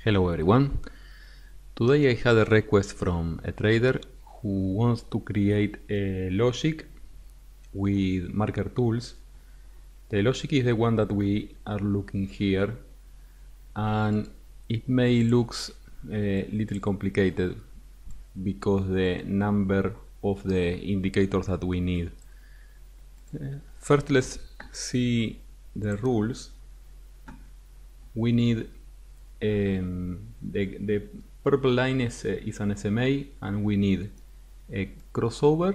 Hello everyone. Today I had a request from a trader who wants to create a logic with marker tools. The logic is the one that we are looking here, and it may looks a little complicated because the number of the indicators that we need. First, let's see the rules. We need the purple line is an SMA, and we need a crossover.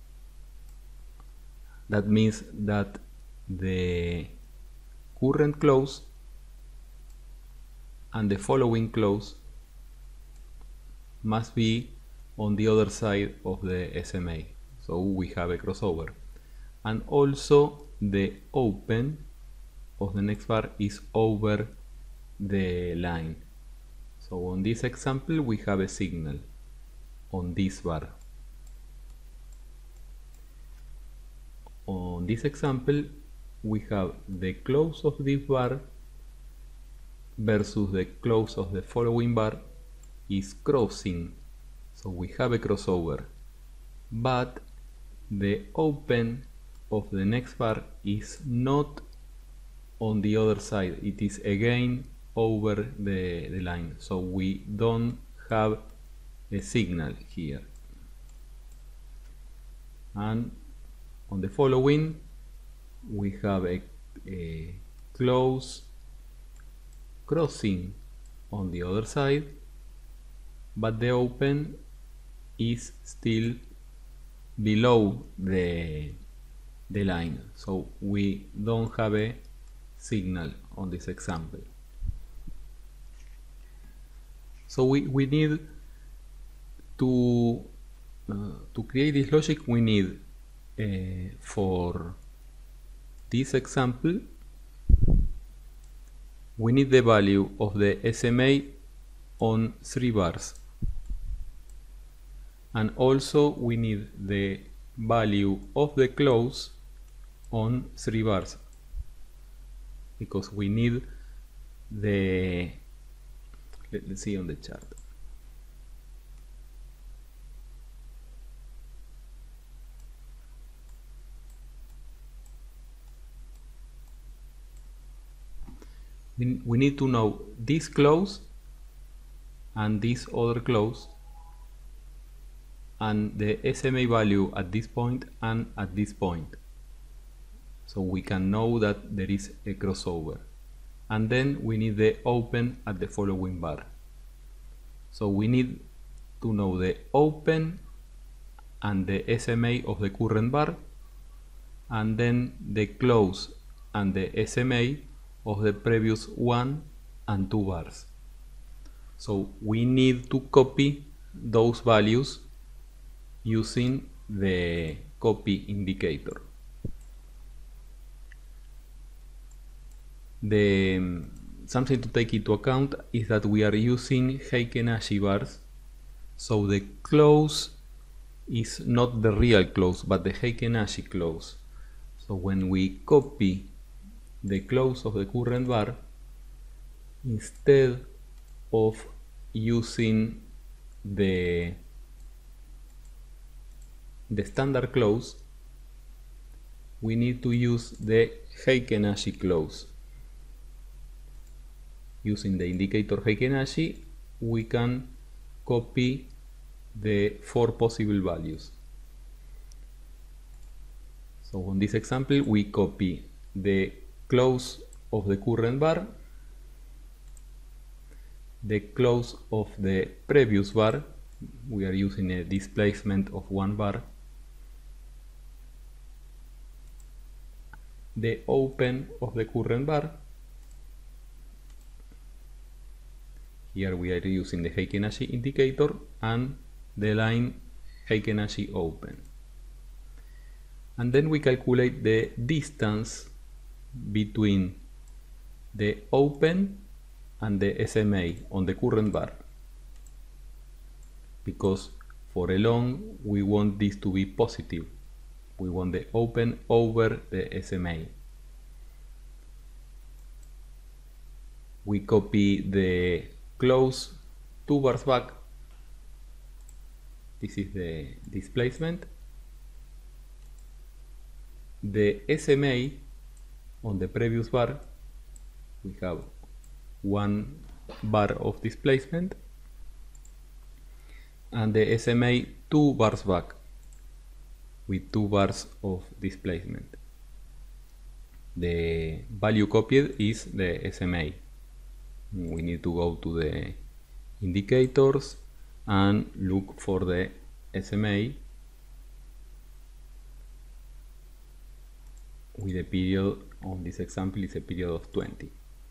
That means that the current close and the following close must be on the other side of the SMA, so we have a crossover. And also the open of the next bar is over the line. So on this example we have a signal on this bar. On this example we have the close of this bar versus the close of the following bar is crossing, so we have a crossover, but the open of the next bar is not on the other side, it is again over the line, so we don't have a signal here. And on the following we have a close crossing on the other side, but the open is still below the line, so we don't have a signal on this example. So we need to create this logic. We need for this example we need the value of the SMA on 3 bars, and also we need the value of the close on 3 bars, because we need the, let's see on the chart. We need to know this close and this other close and the SMA value at this point and at this point, so we can know that there is a crossover. And then we need the open at the following bar, so we need to know the open and the SMA of the current bar, and then the close and the SMA of the previous 1 and 2 bars. So we need to copy those values using the copy indicator. Something to take into account is that we are using Heikin-Ashi bars, so the close is not the real close but the Heikin-Ashi close. So when we copy the close of the current bar, instead of using the standard close, we need to use the Heikin-Ashi close. Using the indicator Heikin-Ashi, we can copy the 4 possible values. So on this example we copy the close of the current bar, the close of the previous bar, we are using a displacement of 1 bar, the open of the current bar, here we are using the Heikin-Ashi indicator, and the line Heikin-Ashi open. And then we calculate the distance between the open and the SMA on the current bar, because for a long we want this to be positive, we want the open over the SMA. We copy the close 2 bars back. This is the displacement. The SMA on the previous bar, we have 1 bar of displacement, and the SMA 2 bars back with 2 bars of displacement. The value copied is the SMA. We need to go to the indicators and look for the SMA with a period. On this example is a period of 20.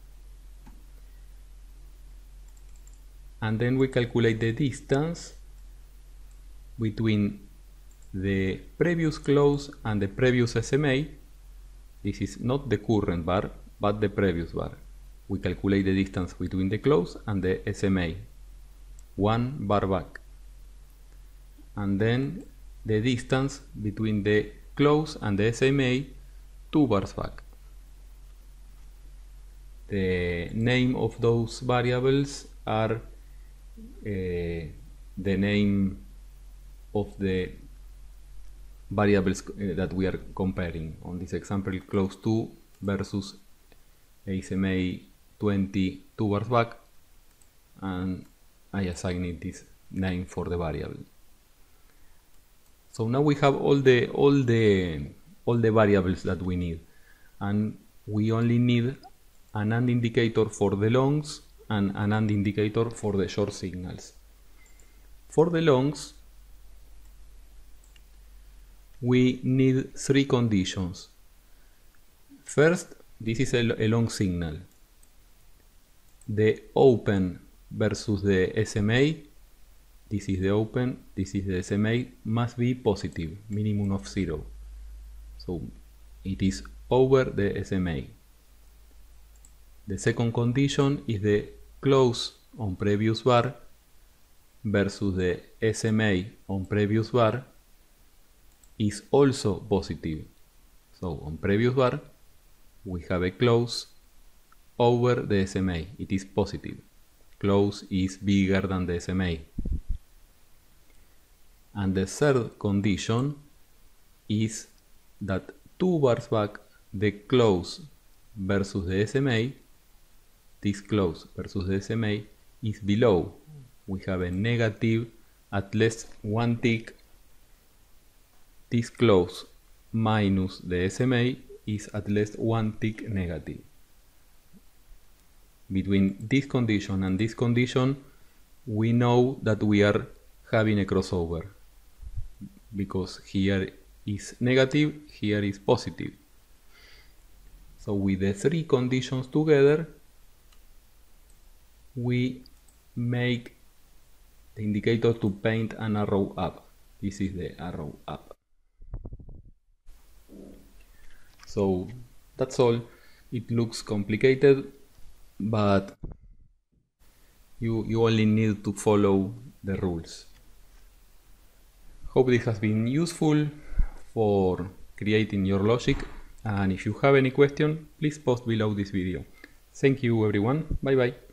And then we calculate the distance between the previous close and the previous SMA. This is not the current bar, but the previous bar. We calculate the distance between the close and the SMA, 1 bar back. And then the distance between the close and the SMA, 2 bars back. The name of those variables are the name of the variables that we are comparing. On this example, close 2 versus SMA 20 2 bars back, and I assign it this name for the variable. So now we have all the variables that we need, and we only need an AND indicator for the longs and an AND indicator for the short signals. For the longs, we need 3 conditions. First, this is a long signal. The open versus the SMA, this is the open, this is the SMA, must be positive, minimum of 0. So it is over the SMA. The second condition is the close on previous bar versus the SMA on previous bar is also positive. So on previous bar we have a close over the SMA. It is positive. Close is bigger than the SMA. And the third condition is that 2 bars back the close versus the SMA, this close versus the SMA is below. We have a negative at least 1 tick. This close minus the SMA is at least 1 tick negative. Between this condition and this condition, we know that we are having a crossover, because here is negative, here is positive. So with the 3 conditions together, we make the indicator to paint an arrow up. This is the arrow up. So that's all. It looks complicated, but you only need to follow the rules. Hope this has been useful for creating your logic, and if you have any question, please post below this video. Thank you everyone, bye bye.